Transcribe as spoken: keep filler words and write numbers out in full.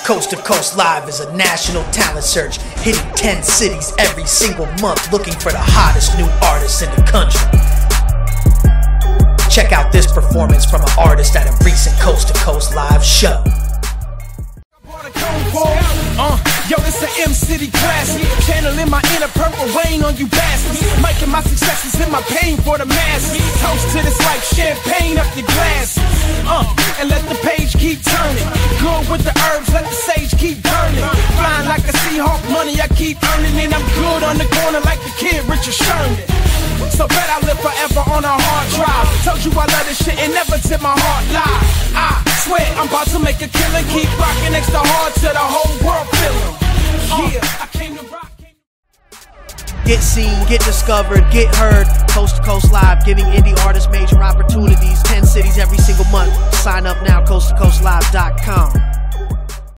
Coast to Coast Live is a national talent search, hitting ten cities every single month, looking for the hottest new artists in the country. Check out this performance from an artist at a recent Coast to Coast Live show. Uh, yo, this a M-City classic. Channeling my inner purple rain on you bastards. Making my successes in my pain for the masses. Toast to this like champagne up your glasses. Uh, and let the page keep turning. Good with the herbs, let the sage keep burning. Flying like a Seahawk, money I keep earning. And I'm good on the corner like the kid Richard Sherman. So bet I live forever on a hard drive. Told you I love this shit and never did my heart lie. I swear I'm about to make a killing. Keep rocking extra hard to the whole world feeling. Yeah, I came to rock. Get seen, get discovered, get heard. Coast to Coast Live, giving indie artists major opportunities. ten cities every single month. Sign up now, coast to coast live dot com.